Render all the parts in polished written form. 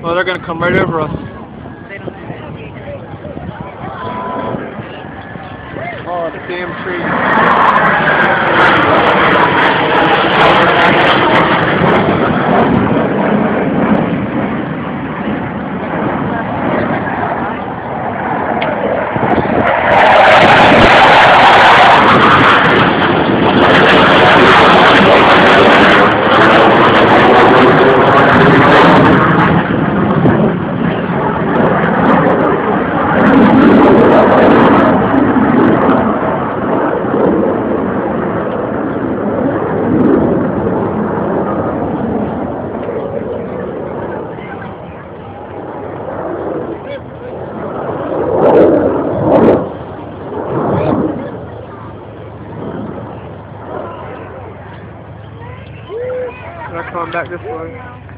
Oh, they're gonna come right over us. Oh, the damn They're coming back this way.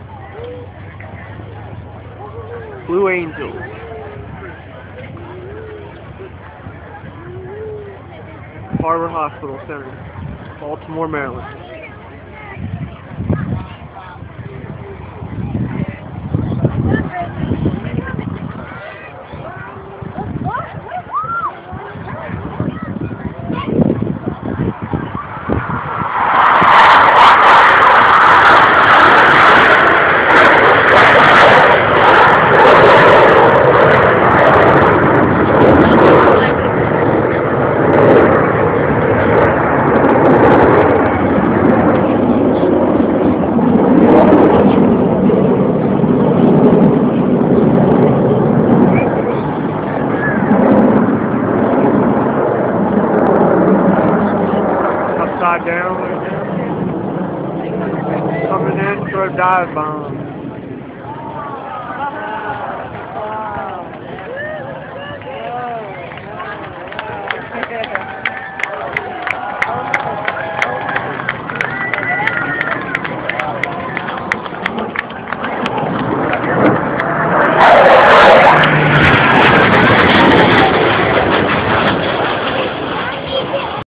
Blue Angels. Harvard Hospital Center, Baltimore, Maryland. Upside down right now. Coming in for a dive bomb.